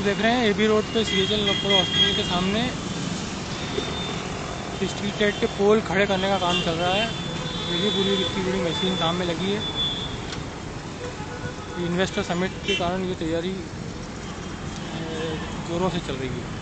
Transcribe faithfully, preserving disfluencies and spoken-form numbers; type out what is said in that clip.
लोग देख रहे हैं एबी रोड पे सी एच एल नोपोलो हॉस्पिटल के सामने स्ट्रीट लाइट के पोल खड़े करने का काम चल रहा है। देखिए पूरी इतनी बड़ी मशीन काम में लगी है। इन्वेस्टर समिट के कारण ये तैयारी जोरों से चल रही है।